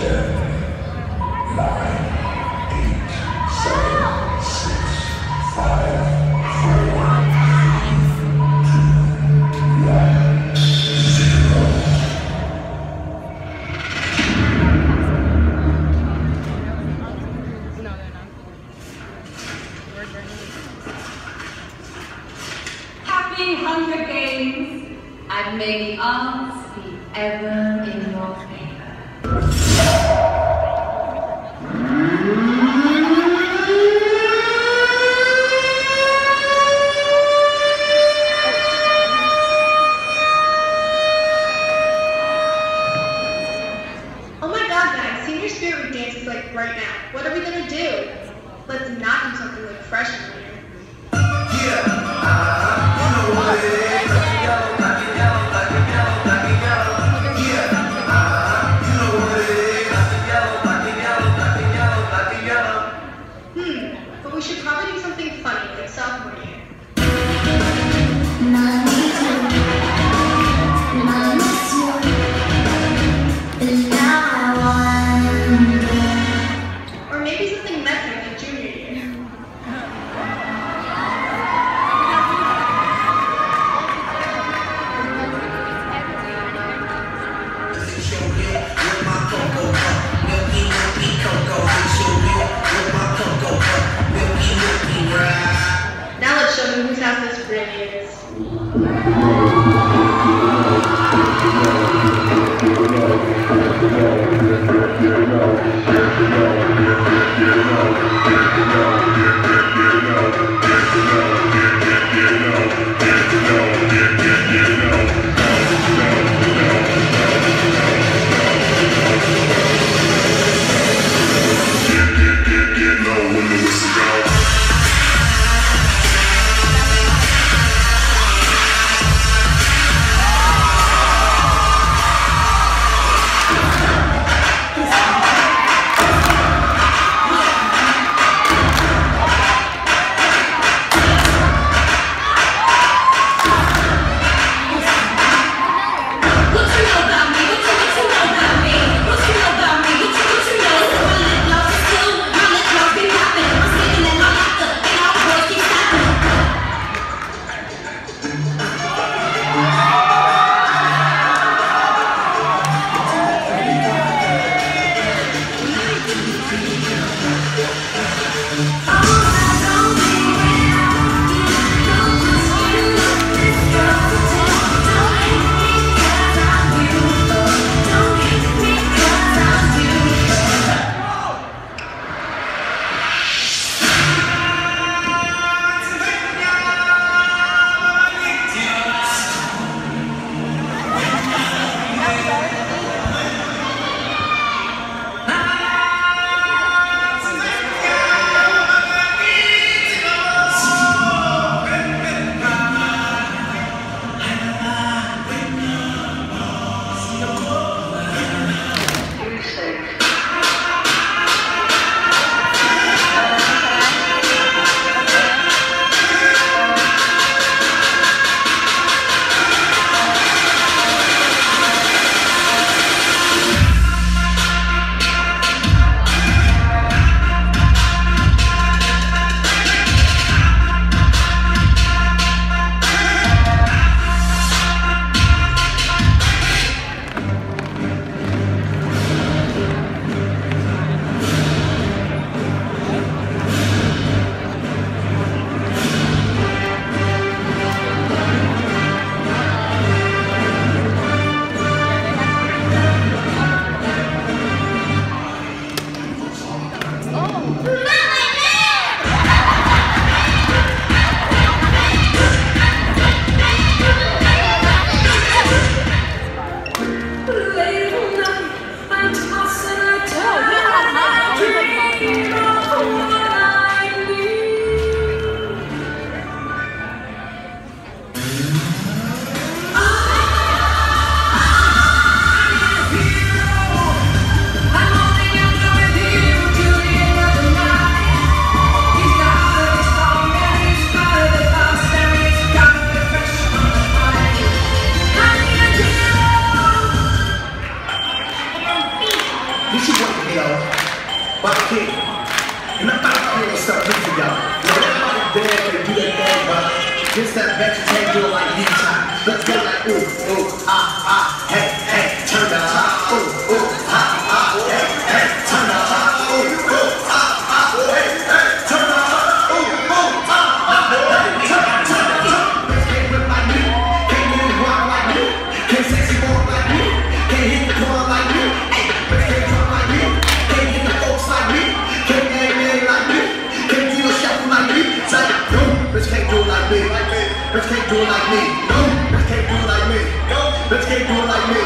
Happy Hunger Games, and may the odds be ever in your favor. Oh my god, guys, Senior Spirit Week dance is like right now. What are we gonna do? Let's not do something like freshman year. But we should probably do something funny like sophomore year. Or maybe something messy like junior year. Now let's show them whose house this really is. This you want to know, my kid. And I'm about to hear stuff for y'all. Everybody there can do their thing, but just that bet you can't do it like these times. Let's go like ooh, ooh, hey, hey, turn the top, ooh, ooh, hey, hey, turn the top, ooh, ooh, hey, hey, turn the top, ooh, ooh, can't whip like me, can't move wild like me, can't sexy walk like me, can't hit the car like me, can't drop like me, can't hit the folks like me, can't aim like me, can't do a shuffle like me, say, no, bitch can't do it like me, bitch can't do it like me, no, bitch can't do it like me, no, bitch can't do it like me.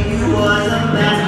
you was a mess.